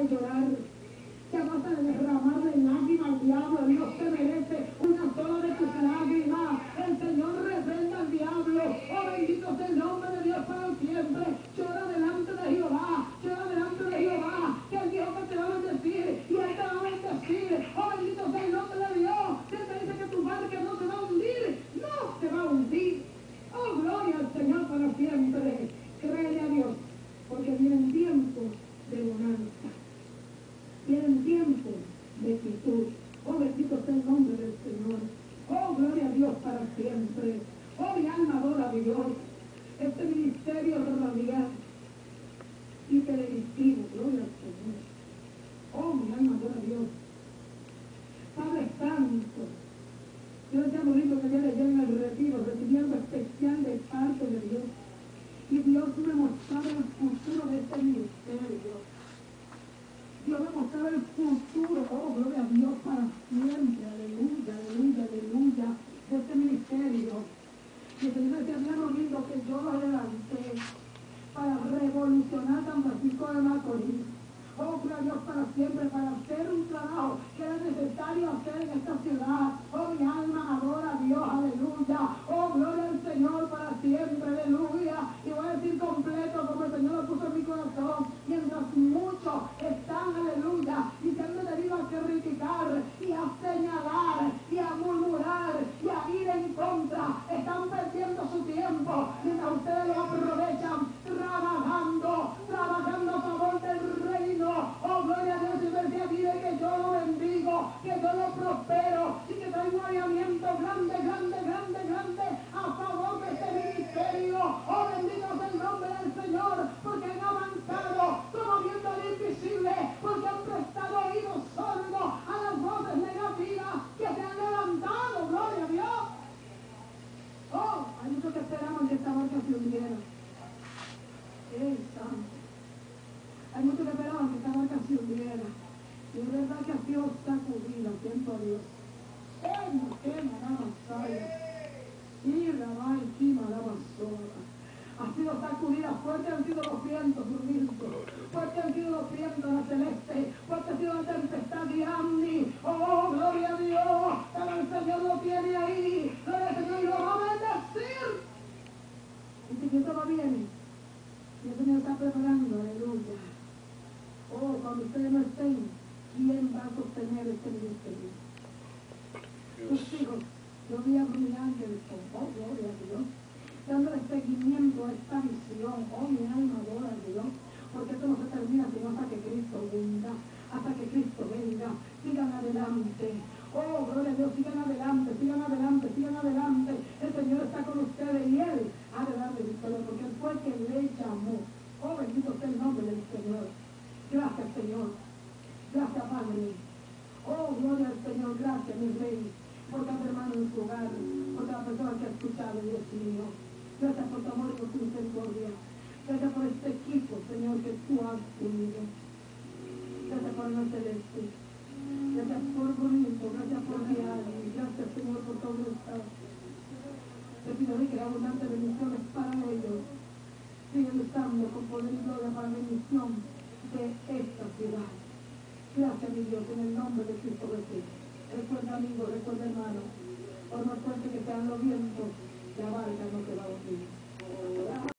de llorar, que basta de derramarle lágrimas al diablo. Dios te merece una sola de tus lágrimas. El Señor reprenda al diablo. Oh, bendito sea el nombre de Dios para siempre. Llora delante de Jehová, llora delante de Jehová, que Él dijo que te va a bendecir y Él te va a bendecir. Oh, bendito sea el nombre de Dios. Que Él te dice que tu barca no se va a hundir, no se va a hundir. Oh, gloria al Señor para siempre. Créele a Dios, porque vienen tiempos de bonanza, vienen tiempos de quietud. Oh, bendito sea el nombre del Señor. Oh, gloria a Dios para siempre. Oh, mi alma adora a Dios. Este ministerio radial y televisivo, gloria al Señor. Oh, mi alma adora a Dios. Padre Santo, yo decía bonito que yo le lleven el retiro, recibí algo especial de parte de Dios. Y Dios me mostraba el futuro de este ministerio. Dios me mostraba el futuro, oh, gloria a Dios para siempre, aleluya, aleluya, aleluya, de este ministerio. Y el Señor decía, bien bonito que yo lo adelanté para revolucionar San Francisco de Macorís. Oh, gloria a Dios para siempre, para hacer un trabajo que era necesario hacer en esta ciudad. Oh, mi alma adora a Dios, aleluya. Oh, gloria al Señor para siempre, aleluya. Y voy a decir completo como el Señor lo puso en mi corazón. Mientras muchos están, aleluya, y se han debido a criticar y a señalar y a murmurar y a ir en contra, están perdiendo su tiempo mientras ustedes lo aprovechan trabajando a favor del reino. Oh, gloria a Dios. Y me decía, dile que yo lo bendigo, que yo lo prospero y que traigo un alineamiento grande, grande, grande, grande a favor de este ministerio. Oh, bendito sea el nombre del Señor, porque han avanzado como viendo al invisible, porque han prestado oídos sordos a las voces negativas que se han levantado. Gloria a Dios. Oh, hay muchos que esperamos que esta barca se hundiera. Hay muchos que esperaban que esta barca se hundiera. Y es verdad que ha sido sacudida, siento a Dios. Ha sido sacudida, fuertes han sido los vientos, fuertes han sido los vientos de la celeste, fuerte ha sido la tempestad de Amni. Oh, gloria a Dios, pero el Señor lo tiene ahí, gloria al Señor y lo va a bendecir. Y si eso no viene, y el Señor está preparando, aleluya. Oh, cuando ustedes no estén, ¿quién va a sostener este ministerio? Tus hijos, yo vi a mi ángel, oh, gloria a Dios, dándole seguimiento a esta visión. Oh, mi alma adora a Dios, porque esto no se termina sino hasta que Cristo venga, hasta que Cristo venga. Sigan adelante. Oh, gloria a Dios, sigan adelante, sigan adelante, sigan adelante. El Señor está con ustedes y Él ha de darle victoria, porque Él fue el que le llamó. Oh, bendito sea el nombre del Señor. Gracias, Señor. Gracias, Padre. Oh, gloria al Señor. Gracias, mi Rey, por cada hermano en su hogar, por cada persona que ha escuchado, Dios mío. Gracias por tu amor y por tu misericordia. Gracias por este equipo, Señor, que tú has unido. Gracias por el celeste. Gracias por bonito. Gracias por real. Gracias, Señor, por todo esto. Te pido que la abundante bendiciones para ellos. Siguen usando con poder y gloria para la bendición de esta ciudad. Gracias, mi Dios, en el nombre de Cristo Jesús. Recuerda, amigo, recuerda, hermano, por más fuerte que sean los vientos, la barca no se va a hundir.